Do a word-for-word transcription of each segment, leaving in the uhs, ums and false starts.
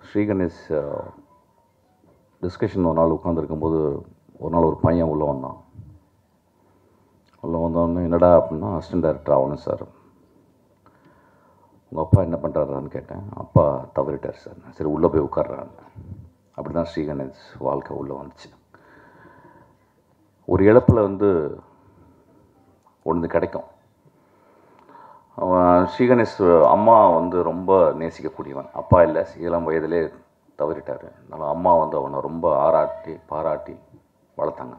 Sri Ganesh discussion ஒரு நாள் உட்காந்துருக்கும்போது ஒரு நாள் ஒரு பையன் உள்ளே வந்தான். உள்ளே வந்தோடனே என்னடா அப்படின்னா அசிஸ்டன்ட் டைரக்டர் ஆகணும் சார். உங்கள் அப்பா என்ன பண்ணுறாருன்னு கேட்டேன். அப்பா தவறிட்டார் சார். சரி உள்ளே போய் உட்கார்றான்னு. அப்படி தான் ஸ்ரீகணேஷ் வாழ்க்கை உள்ளே வந்துச்சு. ஒரு இழப்பில் வந்து ஒன்று கிடைக்கும். அவன் ஸ்ரீகணேஷ் அம்மா வந்து ரொம்ப நேசிக்கக்கூடியவன். அப்பா இல்லை, இளம் வயதிலே தவறிட்டார். அதனால் அம்மா வந்து அவனை ரொம்ப ஆராட்டி பாராட்டி வளர்த்தாங்க.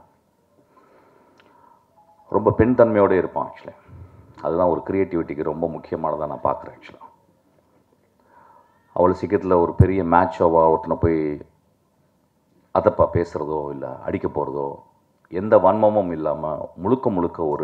ரொம்ப பெண் தன்மையோடு இருப்பான். ஆக்சுவலி அதுதான் ஒரு க்ரியேட்டிவிட்டிக்கு ரொம்ப முக்கியமானதாக நான் பார்க்குறேன். ஆக்சுவலாக அவ்வளோ சீக்கிரத்தில் ஒரு பெரிய மேட்சோவா ஒருத்தனை போய் அதப்பா பேசுகிறதோ இல்லை அடிக்க போகிறதோ எந்த வன்மமும் இல்லாமல் முழுக்க முழுக்க ஒரு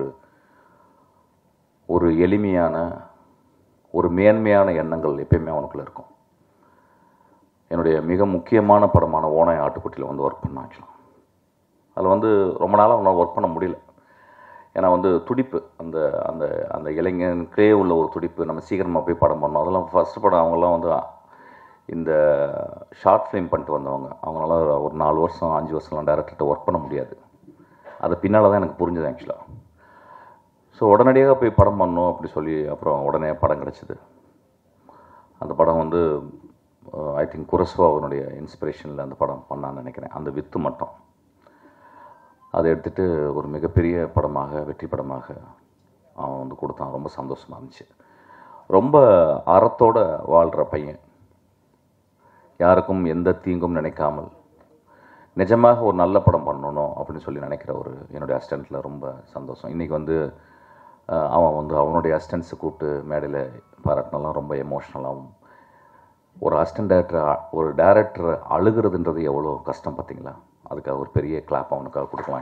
ஒரு எளிமையான ஒரு மேன்மையான எண்ணங்கள் எப்பயுமே அவனுக்குள்ளே இருக்கும். என்னுடைய மிக முக்கியமான படமான ஓனாய் ஆட்டுக்குட்டியில் வந்து ஒர்க் பண்ண ஆக்சுவலாக அதில் வந்து ரொம்ப நாளாக அவனால் ஒர்க் பண்ண முடியல. ஏன்னா வந்து துடிப்பு, அந்த அந்த அந்த இளைஞனுக்கே உள்ள ஒரு துடிப்பு. நம்ம சீக்கிரமாக போய் படம் பண்ணோம். அதெல்லாம் ஃபஸ்ட்டு படம் அவங்கெல்லாம் வந்து இந்த ஷார்ட் ஃபிலிம் பண்ணிட்டு வந்தவங்க. அவங்களால ஒரு நாலு வருஷம் அஞ்சு வருஷம்லாம் டேரக்டர்கிட்ட ஒர்க் பண்ண முடியாது. அது பின்னால் தான் எனக்கு புரிஞ்சுது ஆக்சுவலாக. ஸோ உடனடியாக போய் படம் பண்ணணும் அப்படி சொல்லி அப்புறம் உடனே படம் கிடச்சிது. அந்த படம் வந்து ஐ திங்க் குரஸ்வாவனுடைய இன்ஸ்பிரேஷனில் அந்த படம் பண்ணான்னு நினைக்கிறேன். அந்த வித்து மட்டும் அதை எடுத்துகிட்டு ஒரு மிகப்பெரிய படமாக வெற்றி படமாக அவன் வந்து கொடுத்தான். ரொம்ப சந்தோஷமாக இருந்துச்சு. ரொம்ப அறத்தோடு வாழ்கிற பையன், யாருக்கும் எந்த தீங்கும் நினைக்காமல் நிஜமாக ஒரு நல்ல படம் பண்ணணும் அப்படின்னு சொல்லி நினைக்கிற ஒரு என்னுடைய அசிஸ்டண்ட்டில் ரொம்ப சந்தோஷம். இன்றைக்கி வந்து அவன் வந்து அவனுடைய அசிஸ்டன்ஸை கூப்பிட்டு மேடையில் பாராட்டினாலாம் ரொம்ப எமோஷ்னலாகவும். ஒரு அசிஸ்டன்ட் டேரக்டர் ஒரு டேரக்டர் அழுகிறதுன்றது எவ்வளோ கஷ்டம் பார்த்தீங்களா? அதுக்காக ஒரு பெரிய கிளாப் அவனுக்காக கொடுக்கலாம்.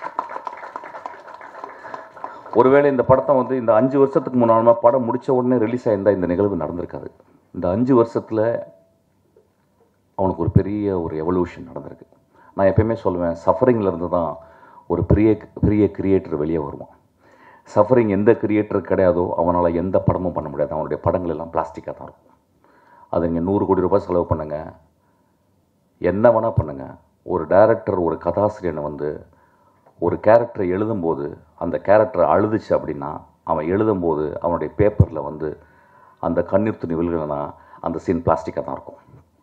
ஒருவேளை இந்த படத்தை வந்து இந்த அஞ்சு வருஷத்துக்கு முன்னாடி படம் முடித்த உடனே ரிலீஸ் ஆகியிருந்தால் இந்த நிகழ்வு நடந்திருக்காது. இந்த அஞ்சு வருஷத்தில் அவனுக்கு ஒரு பெரிய ஒரு எவல்யூஷன் நடந்திருக்கு. நான் எப்பயுமே சொல்லுவேன், சஃபரிங்லேருந்து தான் ஒரு பெரிய பெரிய கிரியேட்டர் வெளியே வருவான். சஃபரிங் எந்த கிரியேட்டர் கிடையாதோ அவனால் எந்த படமும் பண்ண முடியாது. அவனுடைய படங்கள் எல்லாம் பிளாஸ்டிக்காக தான் இருக்கும். அது நீங்கள் நூறு கோடி ரூபாய் செலவு பண்ணுங்கள், என்ன வேணால் பண்ணுங்கள். ஒரு டைரக்டர் ஒரு கதாசிரியனை வந்து ஒரு கேரக்டரை எழுதும்போது அந்த கேரக்டர் அழுதுச்சு அப்படின்னா அவன் எழுதும்போது அவனுடைய பேப்பரில் வந்து அந்த கண்ணீர் துணி விழுகலைன்னா அந்த சீன் பிளாஸ்டிக்காக தான் இருக்கும்.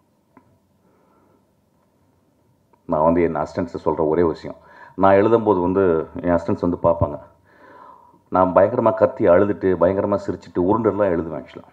நான் வந்து என் அசிஸ்டன்ஸை சொல்கிற ஒரே விஷயம், நான் எழுதும்போது வந்து என் அசிஸ்டன்ஸ் வந்து பார்ப்பாங்க, நான் பயங்கரமாக கத்தி அழுதுட்டு பயங்கரமாக சிரிச்சுட்டு உருண்டெல்லாம் எழுதுவேன். ஆக்சுவலாக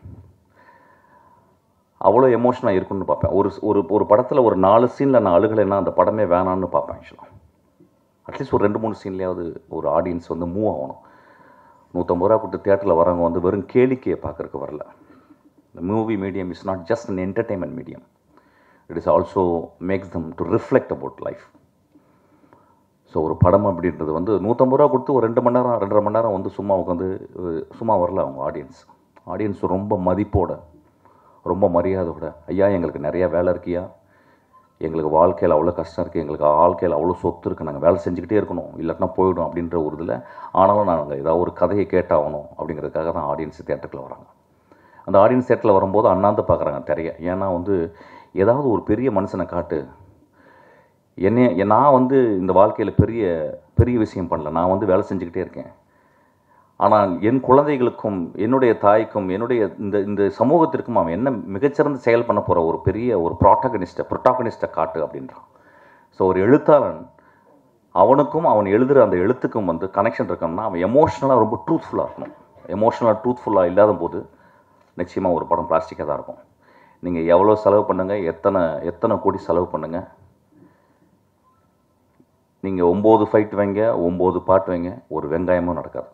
அவ்வளோ எமோஷனாக இருக்குன்னு பார்ப்பேன். ஒரு ஒரு ஒரு படத்தில் ஒரு நாலு சீனில் நான் அழுகலைன்னா அந்த படமே வேணான்னு பார்ப்பேன். ஆக்சுவலாக அட்லீஸ்ட் ஒரு ரெண்டு மூணு சீன்லேயாவது ஒரு ஆடியன்ஸ் வந்து மூவ் ஆகணும். நூற்றம்பது ரூபா கொடுத்து தியேட்டரில் வரவங்க வந்து வெறும் கேளிக்கையை பார்க்குறக்கு வரல. இந்த movie medium is not just an entertainment medium. It is also makes them to reflect about life. So ஒரு படம் அப்படின்றது வந்து நூற்றம்பது ரூபா கொடுத்து ஒரு ரெண்டு மணி நேரம் ரெண்டரை மணி நேரம் வந்து சும்மா உட்காந்து சும்மா வரல. அவங்க ஆடியன்ஸ் ஆடியன்ஸ் ரொம்ப மதிப்போட ரொம்ப மரியாதையோட, ஐயா எங்களுக்கு நிறையா வேலை இருக்கியா, எங்களுக்கு வாழ்க்கையில் அவ்வளோ கஷ்டம் இருக்குது, எங்களுக்கு வாழ்க்கையில் அவ்வளோ சொத்து இருக்குது, நாங்கள் வேலை செஞ்சுக்கிட்டே இருக்கணும், இல்லாட்டினா போயிடும் அப்படின்ற ஒரு இதில். ஆனாலும் நாங்கள் ஏதாவது ஒரு கதையை கேட்டாகணும் அப்படிங்கிறதுக்காக தான் ஆடியன்ஸ் தேட்டருக்குள்ள வராங்க. அந்த ஆடியன்ஸ் தேட்டரில் வரும்போது அண்ணாந்து பார்க்குறாங்க திரைய. ஏன்னா வந்து ஏதாவது ஒரு பெரிய மனுஷனை காட்டு, என்னை நான் வந்து இந்த வாழ்க்கையில் பெரிய பெரிய விஷயம் பண்ணல, நான் வந்து வேலை செஞ்சுக்கிட்டே இருக்கேன். ஆனால் என் குழந்தைகளுக்கும் என்னுடைய தாய்க்கும் என்னுடைய இந்த இந்த சமூகத்திற்கும் அவன் என்ன மிகச்சிறந்த செயல் பண்ண போகிற ஒரு பெரிய ஒரு ப்ராட்டகனிஸ்ட்டை ப்ரொட்டாகனிஸ்ட்டை காட்டு அப்படின்றான். ஸோ ஒரு எழுத்தாளன் அவனுக்கும் அவன் எழுதுகிற அந்த எழுத்துக்கும் வந்து கனெக்ஷன் இருக்கணும்னா அவன் எமோஷ்னலாக ரொம்ப ட்ரூத்ஃபுல்லாக இருக்கணும். எமோஷ்னலாக ட்ரூத்ஃபுல்லாக இல்லாத போது நிச்சயமாக ஒரு படம் பிளாஸ்டிக்காக தான் இருக்கும். நீங்கள் எவ்வளோ செலவு பண்ணுங்கள், எத்தனை எத்தனை கோடி செலவு பண்ணுங்கள், நீங்கள் ஒம்பது ஃபைட் வைங்க, ஒம்பது பாட்டு வைங்க, ஒரு வெங்காயமும் நடக்காது.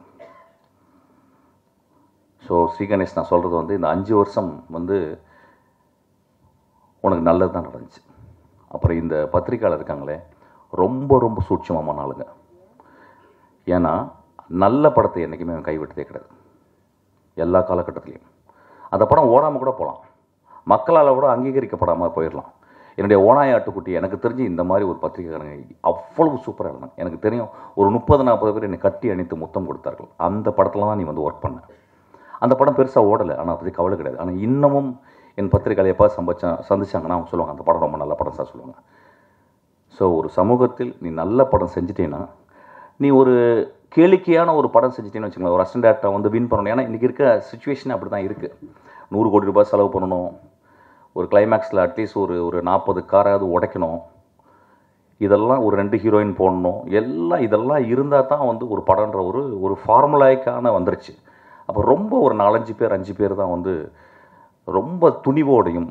ஸோ ஸ்ரீகணேஷ், நான் சொல்கிறது வந்து இந்த அஞ்சு வருஷம் வந்து உனக்கு நல்லது தான் நடந்துச்சு. அப்புறம் இந்த பத்திரிக்கையாளர் இருக்காங்களே ரொம்ப ரொம்ப சூட்சமான ஆளுங்க. ஏன்னா நல்ல படத்தை என்றைக்குமே கைவிட்டதே கிடையாது. எல்லா காலகட்டத்திலையும் அந்த படம் ஓடாமல் கூட போகலாம், மக்களால் கூட அங்கீகரிக்கப்படாமல் போயிடலாம். என்னுடைய ஓனாய் ஆட்டுக்குட்டி எனக்கு தெரிஞ்சு இந்த மாதிரி ஒரு பத்திரிகைக்காரங்க அவ்வளவு சூப்பராக இருந்தாங்க. எனக்கு தெரியும் ஒரு முப்பது நாற்பது பேர் என்னை கட்டி அணைத்து முத்தம் கொடுத்தார்கள். அந்த படத்தில் தான் நீ வந்து ஒர்க் பண்ண. அந்த படம் பெருசாக ஓடலை, ஆனால் அதை பற்றி கவலை கிடையாது. ஆனால் இன்னமும் என் பத்திரிகையாளர் எப்போ சம்பச்சா சந்திச்சாங்கன்னா அவங்க சொல்லுவாங்க, அந்த படம் ரொம்ப நல்ல படம் சார் சொல்லுவாங்க. ஸோ ஒரு சமூகத்தில் நீ நல்ல படம் செஞ்சிட்டேன்னா, நீ ஒரு கேளிக்கையான ஒரு படம் செஞ்சிட்டேன்னு வச்சுக்கோங்களேன், ஒரு அசிஸ்டன்ட் டேரக்டரை வந்து வின் பண்ணணும். ஏன்னா இன்றைக்கி இருக்க சுச்சுவேஷன் அப்படி தான் இருக்குது. நூறு கோடி ரூபாய் செலவு பண்ணணும், ஒரு கிளைமேக்ஸில் அட்லீஸ்ட் ஒரு ஒரு நாற்பது காராவது உடைக்கணும், இதெல்லாம் ஒரு ரெண்டு ஹீரோயின் போடணும், எல்லாம் இதெல்லாம் இருந்தால் தான் வந்து ஒரு படம்ன்ற ஒரு ஒரு ஃபார்முலாய்க்கான வந்துருச்சு. அப்போ ரொம்ப ஒரு நாலஞ்சு பேர் அஞ்சு பேர் தான் வந்து ரொம்ப துணிவோடையும்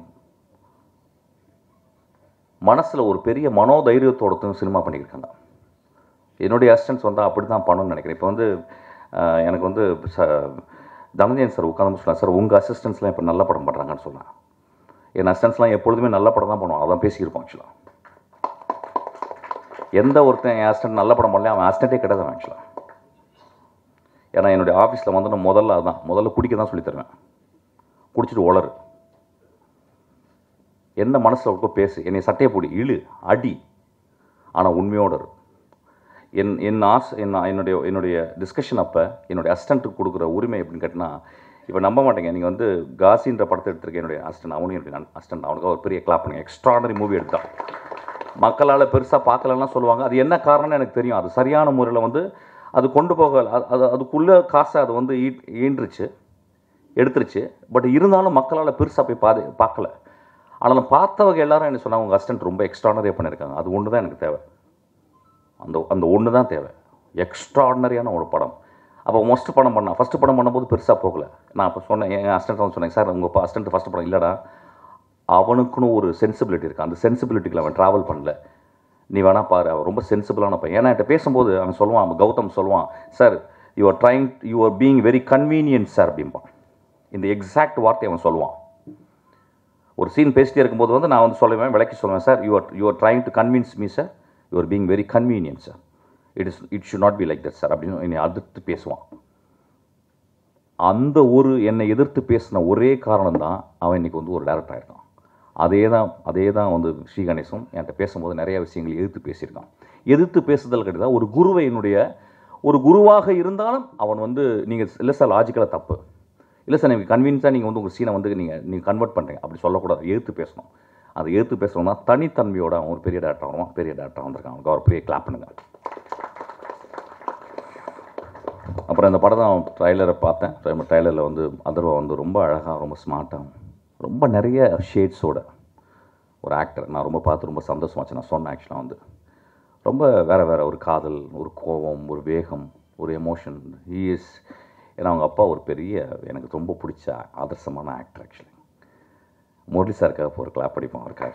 மனசில் ஒரு பெரிய மனோதைரியத்தோடத்தையும் சினிமா பண்ணியிருக்காங்க. என்னுடைய அசிஸ்டன்ஸ் வந்து அப்படி தான் பண்ணணும்னு நினைக்கிறேன். இப்போ வந்து எனக்கு வந்து ச தனஞ்சயன் சார் உட்காந்து சொன்னார், சார் உங்கள் அசிஸ்டன்ஸ்லாம் இப்போ நல்ல படம் பண்ணுறாங்கன்னு சொன்னேன். என் அசிஸ்டன்ஸ்லாம் எப்பொழுதுமே நல்ல படம் தான் பண்ணுவான், அதான் பேசியிருப்போம். ஆக்சுவலாக எந்த ஒருத்தன் என் அசிஸ்டன்ட் நல்ல படம் பண்ணல, அவன் அசிஸ்டண்ட்டே கிடையாது ஆக்சுவலாக. ஏன்னா என்னுடைய ஆஃபீஸில் வந்து நான் முதல்ல அதுதான் முதல்ல குடிக்க தான் சொல்லி தருவேன். குடிச்சிட்டு உளறு, என்ன மனசில் இருக்கோ பேசு, என்னை சட்டையை போடி, இழு, அடி, ஆனால் உண்மையோடு இரு. என் என் ஆஸ் என் என்னுடைய என்னுடைய டிஸ்கஷன் அப்போ என்னுடைய அசிஸ்டண்ட்டுக்கு கொடுக்குற உரிமை எப்படின்னு கேட்டினா, இப்போ நம்ப மாட்டேங்க, நீங்கள் வந்து காசின்ற படத்தை எடுத்துருக்க என்னுடைய அசிஸ்டன்ட், அவனும் என்னுடைய அசிஸ்டன்ட், அவனுக்கு ஒரு பெரிய கிளாப் பண்ணுங்க. எக்ஸ்ட்ராடனரி மூவி எடுத்தான், மக்களால் பெருசாக பார்க்கலன்னா சொல்லுவாங்க. அது என்ன காரணம்னு எனக்கு தெரியும். அது சரியான முறையில் வந்து அது கொண்டு போக அது அதுக்குள்ளே காசை அது வந்து ஈ ஈன்றுச்சு எடுத்துருச்சு. பட் இருந்தாலும் மக்களால் பெருசாக போய் பாது பார்க்கல. ஆனாலும் பார்த்தவங்க எல்லாரும் என்ன சொன்னாங்க, உங்கள் அசிஸ்டன்ட் ரொம்ப எக்ஸ்ட்ராடனரியாக பண்ணியிருக்காங்க. அது ஒன்று தான் எனக்கு தேவை, அந்த அந்த ஒன்று தான் தேவை, எக்ஸ்ட்ராடனரியான ஒரு படம். அப்போ மொஸ்ட் படம் பண்ணால் ஃபஸ்ட்டு படம் பண்ணும்போது பெருசாக போகலை. நான் அப்போ சொன்னேன், என் அசிஸ்டன்ட் வந்து சொன்னேன், சார் உங்கள் அசிஸ்டன்ட் ஃபஸ்ட்டு படம் இல்லைடா, அவனுக்குன்னு ஒரு சென்சிபிலிட்டி இருக்குது, அந்த சென்சிபிலிட்டிக்கு அவன் ட்ராவல் பண்ணல, நீ வேணா பாரு, அவன் ரொம்ப சென்சிபிளான பையன். ஏன்னா என்கிட்ட பேசும்போது அவன் சொல்லுவான், அவன் கௌதம் சொல்லுவான், sir you are trying you are being very convenient sir அப்படிம்பான். இந்த எக்ஸாக்ட் வார்த்தை அவன் சொல்லுவான். ஒரு சீன் பேசிட்டே இருக்கும்போது வந்து நான் வந்து சொல்லுவேன், விளக்கி சொல்லுவேன், sir you are you are trying to convince me sir, you are being very convenient sir, it is it should not be like that sir அப்படின்னு என்னை எதிர்த்து பேசுவான். அந்த ஒரு என்னை எதிர்த்து பேசின ஒரே காரணம் தான் அவன் இன்றைக்கி வந்து ஒரு டேரக்டர் ஆகிருக்கான். அதே தான் அதே தான் வந்து ஸ்ரீகணேஷும் என்கிட்ட பேசும்போது நிறையா விஷயங்கள் எதிர்த்து பேசியிருக்கான். எதிர்த்து பேசுதல் கிடையாது, ஒரு குருவை என்னுடைய ஒரு குருவாக இருந்தாலும் அவன் வந்து நீங்கள் இல்லை சார் லாஜிக்கலாக தப்பு, இல்லை சார் நீங்கள் கன்வீன்ஸாக நீங்கள் வந்து உங்கள் சீனை வந்து நீங்கள் நீங்கள் கன்வெர்ட் பண்ணுறீங்க அப்படி சொல்லக்கூடாது, எதிர்த்து பேசணும். அதை எதிர்த்து பேசணும்னா தனித்தன்மையோட அவன் ஒரு பெரிய டேரக்டர் வருவான், பெரிய டேரக்டர் வந்திருக்கான், அவனுக்கு அவர் பெரிய கிளாப் பண்ணுங்க. அப்புறம் இந்த படம் தான் ட்ரைலரை பார்த்தேன். ட்ரைலரில் வந்து அதர்வா வந்து ரொம்ப அழகாக, ரொம்ப ஸ்மார்ட்டாக, ரொம்ப நிறைய ஷேட்ஸோட ஒரு ஆக்டர். நான் ரொம்ப பார்த்து ரொம்ப சந்தோஷமாச்சு. நான் சொன்னேன் ஆக்சுவலாக வந்து ரொம்ப வேறு வேறு ஒரு காதல், ஒரு கோபம், ஒரு வேகம், ஒரு எமோஷன். ஹீ இஸ் ஏன்னா அவங்க அப்பா ஒரு பெரிய எனக்கு ரொம்ப பிடிச்ச ஆதர்சமான ஆக்டர். ஆக்சுவலி முரளி சாருக்காக ஒரு கிளாப் அடிப்போம் அவருக்காக.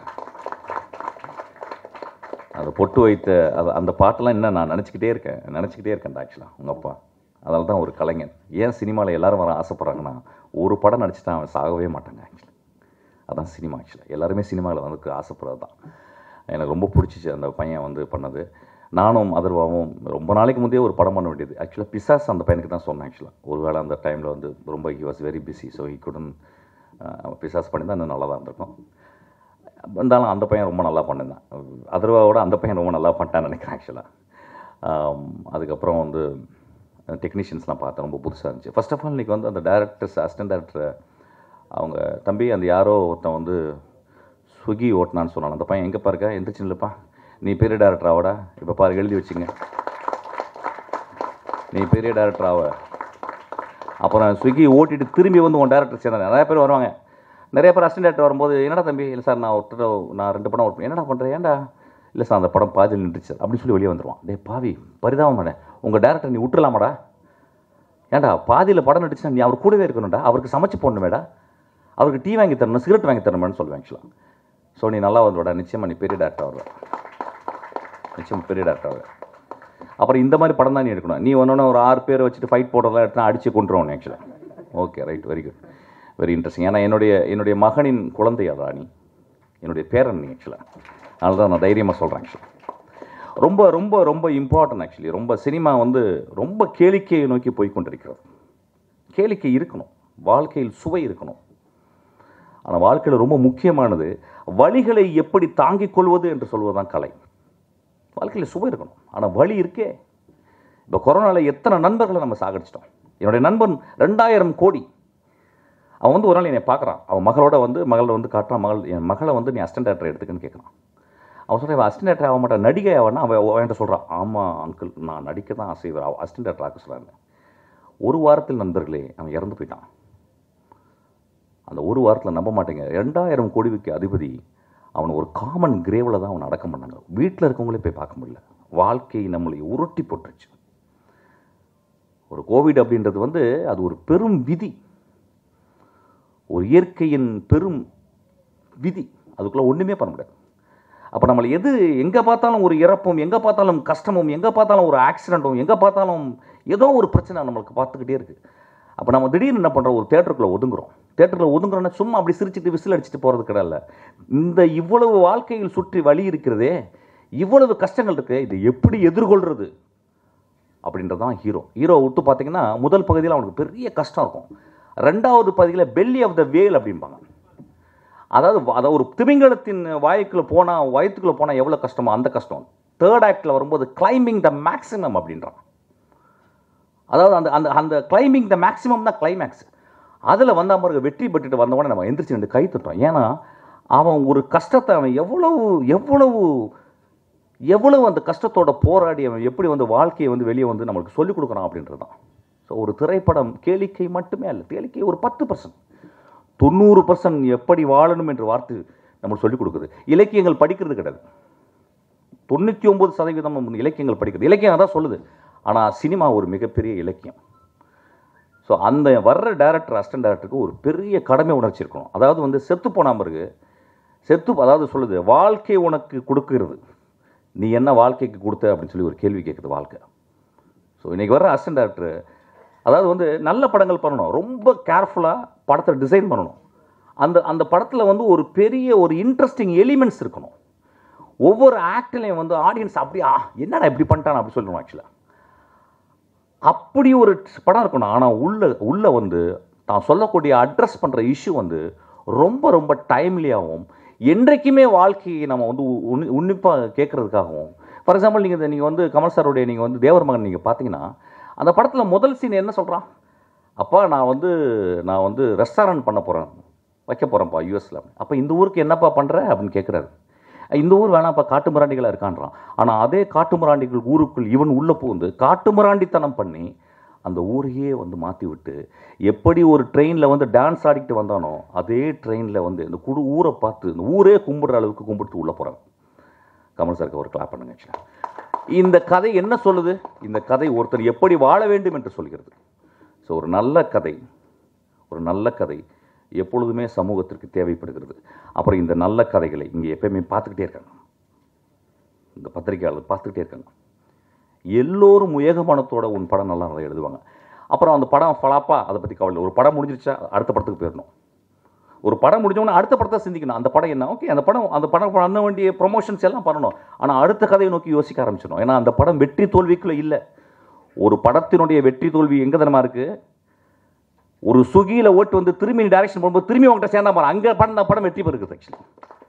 அதை பொட்டு வைத்த அது அந்த பாட்டெல்லாம் இன்னும் நான் நினச்சிக்கிட்டே இருக்கேன் நினச்சிக்கிட்டே இருக்கேன் ஆக்சுவலாக உங்கள் அப்பா. அதனால தான் ஒரு கலைஞன். ஏன் சினிமாவில் எல்லோரும் வர ஆசைப்பட்றாங்கன்னா, ஒரு படம் நடிச்சுட்டா அவன் சாகவே மாட்டாங்க ஆக்சுவலி. அதான் சினிமா ஆக்சுவலாக. எல்லாருமே சினிமாவில் வந்து ஆசைப்படுறது தான். எனக்கு ரொம்ப பிடிச்சிச்சு அந்த பையன் வந்து பண்ணது. நானும் அதர்வாவும் ரொம்ப நாளைக்கு முந்தையே ஒரு படம் பண்ண வேண்டியது. ஆக்சுவலாக பிசாஸ் அந்த பையனுக்கு தான் சொன்னேன். ஆக்சுவலாக ஒரு வேளை அந்த டைமில் வந்து ரொம்ப he was very busy, so he couldn't பிசாஸ் பண்ணி தான் இன்னும் நல்லா தான் இருந்திருக்கும். இருந்தாலும் அந்த பையன் ரொம்ப நல்லா பண்ணியிருந்தான். அதர்வாவோட அந்த பையன் ரொம்ப நல்லா பண்ணிட்டான்னு நினைக்கிறேன் ஆக்சுவலாக. அதுக்கப்புறம் வந்து டெக்னீஷியன்ஸ்லாம் பார்த்தேன், ரொம்ப புதுசாக இருந்துச்சு. ஃபர்ஸ்ட் ஆஃப் ஆல் இன்றைக்கி வந்து அந்த டேரக்டர்ஸ் அசிஸ்டன்ட் டேரக்டர் அவங்க தம்பி அந்த யாரோ ஒருத்தன் வந்து ஸ்விக்கி ஓட்டினான்னு சொன்னான். அந்த பையன் எங்கே பாருக்கா எந்திரிச்சு இல்லைப்பா, நீ பெரிய டேரக்டர் ஆவடா, இப்போ பாரு எழுதி வச்சுங்க, நீ பெரிய டேரக்டர் ஆவ. அப்புறம் ஸ்விக்கி ஓட்டிட்டு திரும்பி வந்து உன் டேரக்டர் சேர்ந்தேன். நிறைய பேர் வருவாங்க, நிறைய பேர் அசிஸ்டன்ட் டேரக்டர் வரும்போது, என்னடா தம்பி, இல்லை சார் நான் ஒருத்தர் நான் ரெண்டு படம் ஒர்க் என்னடா பண்ணுறேன், ஏன்டா, இல்லை சார் அந்த படம் பாதியில் நின்றுச்சு அப்படின்னு சொல்லி வெளியே வந்துடுவான். டே பாவி பரிதாபம் பண்ணேன், உங்கள் டேரக்டர் நீ விட்டுலாமாடா, ஏன்டா பாதியில் படம் நடிச்சுன்னா நீ அவர் கூடவே இருக்கணும்டா, அவருக்கு சமைச்சு போடணுமேடா, அவருக்கு டீ வாங்கி தரணும், சிகரெட் வாங்கி தரணும்னு சொல்லுவேன் ஆக்சுவலாக. ஸோ நீ நல்லா வந்துவிடா, நிச்சயமாக நீ பெரிய டேரக்டர் வருவ, நிச்சயமாக பெரிய டேரக்டர் வருவ. அப்புறம் இந்த மாதிரி படம் தான் நீ எடுக்கணும். நீ ஒன்று ஒரு ஆறு பேரை வச்சுட்டு ஃபைட் போடுறதெல்லாம் எடுத்து அடித்து கொண்டுருவோம் ஆக்சுவலாக. Okay right, very good, very interesting. ஏன்னா என்னுடைய என்னுடைய மகனின் குழந்தை அதா நீ, என்னுடைய பேரன் நீ ஆக்சுவலாக. அதனால தான் நான் தைரியமாக சொல்கிறேன் ஆக்சுவலாக. ரொம்ப ரொம்ப ரொம்ப இம்பார்ட்டன்ட் ஆக்சுவலி. ரொம்ப சினிமா வந்து ரொம்ப கேளிக்கையை நோக்கி போய் கொண்டிருக்கிறது. கேளிக்கை இருக்கணும், வாழ்க்கையில் சுவை இருக்கணும். ஆனால் வாழ்க்கையில் ரொம்ப முக்கியமானது வலிகளை எப்படி தாங்கிக் கொள்வது என்று சொல்வதுதான் கலை. வாழ்க்கையில் சுவை இருக்கணும், ஆனால் வலி இருக்கே. இப்போ கொரோனாவில் எத்தனை நண்பர்களை நம்ம சாகடிச்சிட்டோம். என்னுடைய நண்பன் ரெண்டாயிரம் கோடி, அவன் வந்து ஒரு நாள் என்னை பார்க்குறான், அவன் மகளோட வந்து மகளை வந்து காட்டுறான், மகள் என் மகளை வந்து நீ அசிஸ்டன்ட் டேரக்டர் எடுத்துக்கன்னு கேட்குறான். அவன் சொல்கிறான், அசிஸ்டன்ட் டேரக்டர் ஆக மாட்டான், நடிகை ஆவான்னா அவன் அவன்கிட்ட சொல்கிறான், ஆமாம் அங்கிள் நான் நடிக்க தான் ஆசை, அசிஸ்டன்ட் டேரக்டர் ஆக்க சொல்கிறாங்க. ஒரு வாரத்தில் நண்பர்களே அவன் இறந்து போயிட்டான். அந்த ஒரு வாரத்தில் நம்ப மாட்டேங்க, ரெண்டாயிரம் கோடிக்கு அதிபதி அவனை ஒரு காமன் கிரேவில் தான் அவனை அடக்கம் பண்ணாங்க. வீட்டில் இருக்கவங்களே போய் பார்க்க முடியல. வாழ்க்கை நம்மளை உருட்டி போட்டுருச்சு. ஒரு கோவிட் அப்படின்றது வந்து அது ஒரு பெரும் விதி, ஒரு இயற்கையின் பெரும் விதி. அதுக்குள்ளே ஒன்றுமே பண்ண முடியாது. அப்போ நம்மளை எது எங்கே பார்த்தாலும் ஒரு இறப்பும், எங்கே பார்த்தாலும் கஷ்டமும், எங்கே பார்த்தாலும் ஒரு ஆக்சிடெண்ட்டும், எங்கே பார்த்தாலும் ஏதோ ஒரு பிரச்சனை நம்மளுக்கு பார்த்துக்கிட்டே இருக்குது. அப்போ நம்ம திடீர்னு என்ன பண்ணுறோம், ஒரு தேட்டருக்குள்ளே ஒதுங்குறோம். தேட்டரில் ஒதுங்குறோன்னா சும்மா அப்படி சிரிச்சுட்டு விசில் அடிச்சுட்டு போகிறது கிடையாது. இந்த இவ்வளவு வாழ்க்கையில் சுற்றி வழி இருக்கிறதே, இவ்வளவு கஷ்டங்கள் இருக்குது, இதை எப்படி எதிர்கொள்கிறது அப்படின்றது தான் ஹீரோ. ஹீரோ விட்டு பார்த்தீங்கன்னா முதல் பகுதியில் அவனுக்கு பெரிய கஷ்டம் இருக்கும். ரெண்டாவது பகுதியில் பெல்லி ஆஃப் த வேல் அப்படிம்பாங்க. அதாவது அதாவது ஒரு திமிங்கலத்தின் வாய்க்குள்ளே போனால், வயிற்றுக்குள்ளே போனால் எவ்வளோ கஷ்டமோ அந்த கஷ்டம். தேர்ட் ஆக்டில் வரும்போது கிளைம்பிங் த மேக்ஸிமம் அப்படின்றான். அதாவது அந்த அந்த அந்த கிளைம்பிங் த மேக்ஸிமம் தான் கிளைமேக்ஸ். அதில் வந்த மாதிரி வெற்றி பெற்றுட்டு வந்தவொடனே நம்ம எந்திரிச்சு ரெண்டு கை தட்டோம். ஏன்னா அவன் ஒரு கஷ்டத்தை அவன் எவ்வளவு எவ்வளவு எவ்வளவு அந்த கஷ்டத்தோட போராடி அவன் எப்படி வந்து வாழ்க்கையை வந்து வெளியே வந்து நம்மளுக்கு சொல்லிக் கொடுக்குறான் அப்படின்றது தான். ஸோ ஒரு திரைப்படம் கேளிக்கை மட்டுமே அல்ல, கேளிக்கை ஒரு பத்து பர்சன்ட், தொண்ணூறு பர்சன்ட் எப்படி வாழணும் என்று வார்த்தை நம்மளுக்கு சொல்லிக் கொடுக்குது. இலக்கியங்கள் படிக்கிறது கிடையாது. தொண்ணூற்றி ஒம்பது சதவீதம் இலக்கியங்கள் படிக்கிறது, இலக்கியம் தான் சொல்லுது. ஆனால் சினிமா ஒரு மிகப்பெரிய இலக்கியம். ஸோ அந்த வர்ற டேரக்டர், அசிஸ்டன்ட் டேரக்டருக்கு ஒரு பெரிய கடமை உணர்ச்சி இருக்கணும். அதாவது வந்து செத்து போன பிறகு செத்து, அதாவது சொல்லுது வாழ்க்கை உனக்கு கொடுக்கிறது, நீ என்ன வாழ்க்கைக்கு கொடுத்த அப்படின்னு சொல்லி ஒரு கேள்வி கேட்குது வாழ்க்கை. ஸோ இன்றைக்கி வர்ற அசிஸ்டன்ட் டேரக்டர் அதாவது வந்து நல்ல படங்கள் பண்ணணும், ரொம்ப கேர்ஃபுல்லாக படத்தை டிசைன் பண்ணணும். அந்த அந்த படத்தில் வந்து ஒரு பெரிய ஒரு இன்ட்ரெஸ்டிங் எலிமெண்ட்ஸ் இருக்கணும். ஒவ்வொரு ஆக்ட்லையும் வந்து ஆடியன்ஸ் அப்படியே என்னடா இப்படி பண்ணிட்டான் அப்படி சொல்லணும். ஆக்சுவலாக அப்படி ஒரு படம் இருக்கணும். ஆனால் உள்ள உள்ள வந்து தான் சொல்லக்கூடிய அட்ரஸ் பண்ணுற இஷ்யூ வந்து ரொம்ப ரொம்ப டைம்லியாகவும், என்றைக்குமே வாழ்க்கையை நம்ம வந்து உன்னி உன்னிப்பாக கேட்குறதுக்காகவும். ஃபார் எக்ஸாம்பிள் நீங்கள் நீங்கள் வந்து கமல் சாருடைய நீங்கள் வந்து தேவர் மகன் நீங்கள் பார்த்தீங்கன்னா அந்த படத்தில் முதல் சீன் என்ன சொல்கிறான், அப்பா நான் வந்து நான் வந்து ரெஸ்டாரண்ட் பண்ண போகிறேன், வைக்க போகிறேன்ப்பா யூஎஸில். அப்போ இந்த ஊருக்கு என்னப்பா பண்ணுற அப்படின்னு கேட்குறாரு. இந்த ஊர் வேணாப்பா காட்டு மிராண்டிகளாக இருக்கான்றான். ஆனால் அதே காட்டு மிராண்டிகள் ஊருக்குள் இவன் உள்ளே பூந்து காட்டு மிராண்டித்தனம் பண்ணி அந்த ஊரையே வந்து மாற்றி விட்டு, எப்படி ஒரு ட்ரெயினில் வந்து டான்ஸ் ஆடிக்கிட்டு வந்தானோ அதே ட்ரெயினில் வந்து இந்த குடு ஊரை பார்த்து இந்த ஊரே கும்பிடுற அளவுக்கு கும்பிட்டு உள்ளே போகிறான். கமல் சாருக்கு ஒரு கிளாப் பண்ணுங்க. ஆக்சுவலாக இந்த கதை என்ன சொல்லுது, இந்த கதை ஒருத்தர் எப்படி வாழ வேண்டும் என்று சொல்கிறது. ஸோ ஒரு நல்ல கதை, ஒரு நல்ல கதை எப்பொழுதுமே சமூகத்திற்கு தேவைப்படுகிறது. அப்புறம் இந்த நல்ல கதைகளை இங்கே எப்பயுமே பார்த்துக்கிட்டே இருக்காங்க, இந்த பத்திரிகையாளர் பார்த்துக்கிட்டே இருக்காங்க. எல்லோரும் ஏகமனத்தோட உன் படம் நல்லா நல்லா எழுதுவாங்க. அப்புறம் அந்த படம் ஃபலாப்பா அதை பற்றி கவலை. ஒரு படம் முடிஞ்சிருச்சா அடுத்த படத்துக்கு போயிடணும். ஒரு படம் முடிஞ்சோன்னா அடுத்த படத்தை சிந்திக்கணும். அந்த படம் என்ன, ஓகே அந்த படம் அந்த படம் பண்ண வேண்டிய ப்ரொமோஷன்ஸ் எல்லாம் பண்ணணும். ஆனால் அடுத்த கதையை நோக்கி யோசிக்க ஆரம்பிச்சிடணும். ஏன்னா அந்த படம் வெற்றி தோல்விக்குள்ளே இல்லை. ஒரு படத்தினுடைய வெற்றி தோல்வி எங்கே தரமாக இருக்குது, ஒரு சுகியில் ஓட்டு வந்து திரும்பி டைரக்ஷன் போகும்போது திரும்பி உங்கள்கிட்ட சேர்ந்தா பாரு, அங்கே பண்ண படம் வெற்றி பெறுகிறது. ஆக்சுவலி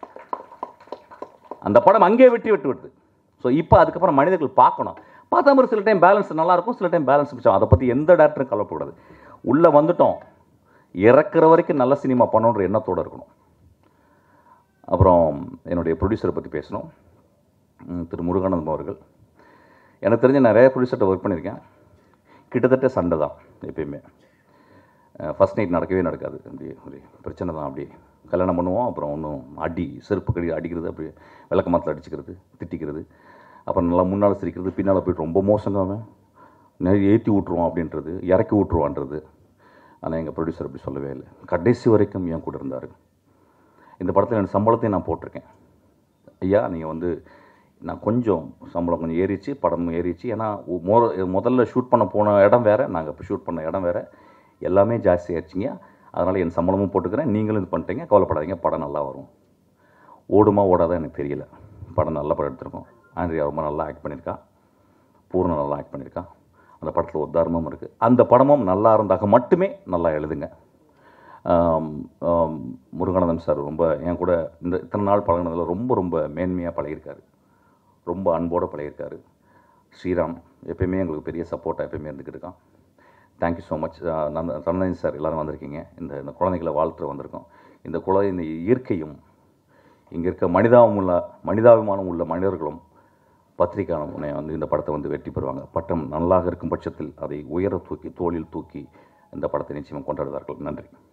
அந்த படம் அங்கே வெற்றி வெட்டு வருது. ஸோ இப்போ அதுக்கப்புறம் மனிதர்கள் பார்க்கணும். பார்த்தா மாதிரி சில டைம் பேலன்ஸ் நல்லாயிருக்கும், சில டைம் பேலன்ஸ் மிச்சம். அதை பற்றி எந்த டேரக்டரும் கவலைப்படாது. உள்ளே வந்துட்டோம், இறக்குற வரைக்கும் நல்ல சினிமா பண்ணணுன்ற எண்ணத்தோடு இருக்கணும். அப்புறம் என்னுடைய ப்ரொடியூசரை பற்றி பேசணும். திரு முருகானந்தம் அவர்கள். எனக்கு தெரிஞ்ச நிறைய ப்ரொடியூசர்கிட்ட ஒர்க் பண்ணியிருக்கேன். கிட்டத்தட்ட சண்டை தான் எப்பயுமே. ஃபஸ்ட் நைட் நடக்கவே நடக்காது. அப்படி ஒரு பிரச்சனை தான். அப்படி கல்யாணம் பண்ணுவோம், அப்புறம் ஒன்றும் அடி செருப்பு கடி அடிக்கிறது, அப்படி விளக்க மாத்தில் அடிச்சுக்கிறது, திட்டிக்கிறது, அப்புறம் நல்லா முன்னால் சிரிக்கிறது, பின்னால் போய்ட்டு ரொம்ப மோசங்காம நிறைய ஏற்றி விட்ருவோம் அப்படின்றது, இறக்கி விட்ருவான்றது. ஆனால் எங்கள் ப்ரொடியூசர் அப்படி சொல்லவே இல்லை. கடைசி வரைக்கும் என் கூட இருந்தார். இந்த படத்தில் எனக்கு சம்பளத்தையும் நான் போட்டிருக்கேன். ஐயா நீங்கள் வந்து நான் கொஞ்சம் சம்பளம் கொஞ்சம் ஏறிச்சு, படம் ஏறிச்சு. ஏன்னா மொ முதல்ல ஷூட் பண்ண போன இடம் வேறு, நாங்கள் இப்போ ஷூட் பண்ண இடம் வேறு, எல்லாமே ஜாஸ்தி ஆயிடுச்சிங்க. அதனால் என் சம்பளமும் போட்டுக்கிறேன், நீங்களும் இது பண்ணிட்டீங்க, கவலைப்படாதீங்க, படம் நல்லா வரும். ஓடுமா ஓடாதான் எனக்கு தெரியல. படம் நல்ல படம் எடுத்திருக்கோம். ஆண்ட்ரியா ரொம்ப நல்லா ஆக்ட் பண்ணியிருக்கா, பூர்ண நல்லா ஆக்ட் பண்ணியிருக்கா. அந்த படத்தில் ஒரு தர்மம் இருக்குது. அந்த படமும் நல்லா இருந்தாக மட்டுமே நல்லா எழுதுங்க. முருகானந்தம் சார் ரொம்ப என் கூட இந்த இத்தனை நாள் பழகினதில் ரொம்ப ரொம்ப மேன்மையாக பழகியிருக்காரு, ரொம்ப அன்போடு பழகியிருக்காரு. ஸ்ரீராம் எப்பயுமே எங்களுக்கு பெரிய சப்போர்ட்டாக எப்பயுமே இருந்துக்கிட்டு இருக்கான். Thank you so much. நான் ரமணன் சார் எல்லோரும் வந்திருக்கீங்க. இந்த இந்த குழந்தைகளை வாழ்த்து வந்திருக்கோம். இந்த குழந்தை இந்த இயற்கையும் இங்கே இருக்க மனிதாபமுள்ள மனிதாபிமானம் உள்ள மனிதர்களும் பத்திரிகையாளர் வந்து இந்த படத்தை வந்து வெற்றி பெறுவாங்க. பட்டம் நல்லாக இருக்கும் பட்சத்தில் அதை உயர தூக்கி தோளில் தூக்கி இந்த படத்தை நிச்சயமாக கொண்டாடுவார்கள். நன்றி.